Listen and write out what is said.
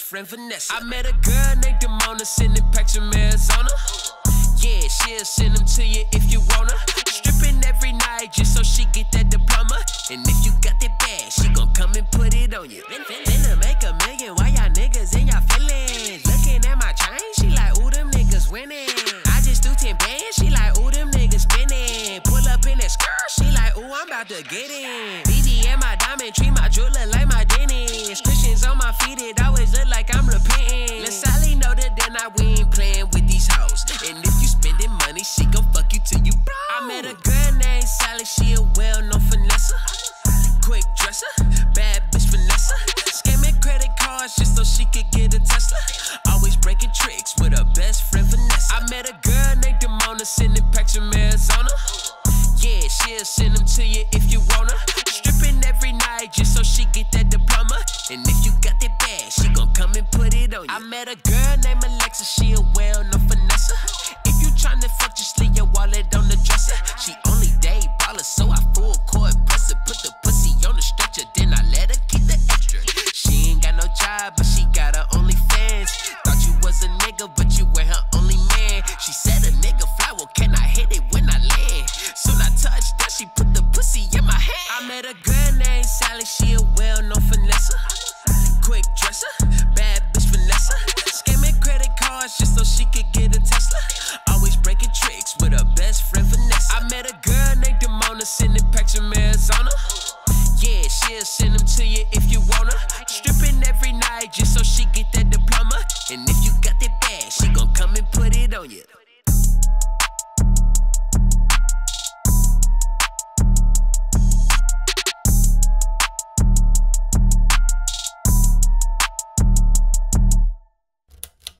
friend Vanessa. I met a girl named Demona, sending packs from Arizona. Yeah, she'll send them to you if you wanna. Strippin' every night just so she get that diploma. And if you got that bag, she gon' come and put it on you. Finna make $1 million, why y'all niggas in y'all feelings? Looking at my chain, she like, ooh, them niggas winning. I just do 10 bands, she like, ooh, them niggas spinning. Pull up in that skirt, she like, ooh, I'm about to get in. BD and my diamond, treat my jeweler like my dentist. Christians on my feet, it always look like I'm repenting. Let's Sally know that then we ain't playing with these hoes. And if you spending money, she gon' fuck you till you broke. I met a girl named Sally, she a well-known finesser. Quick dresser, bad bitch Vanessa. Scamming credit cards just so she could get a Tesla. Always breaking tricks with her best friend Vanessa. I met a girl named Demona, sending packs from Arizona. Yeah, she'll send them to you if you wanna. Strippin' every night just so she get that diploma. And if you got that bag, she gon' come and put it on you. I met a girl named Alexa, she a well-known finesser. If you tryna fuck, just leave your wallet on the dresser. She only day baller, so I full court press her. Put the pussy on the stretcher, then I let her keep the extra. She ain't got no job, but she got her OnlyFans. Thought you was a nigga, but you were her only man. She said a nigga fly, well can I hit it when I land? Soon I touched that, she put the pussy in my hand. I met a girl named Sally, she a well-known finesser. Quick dresser, bad bitch Vanessa. Scamming credit cards just so she could get a Tesla. Always breaking tricks with her best friend Vanessa. I met a girl named Demona, sending packs from Arizona. Yeah, she'll send them to you if you wanna. Strippin' every night just so she get that diploma. And if you got that bag, she gon' come and put it on you.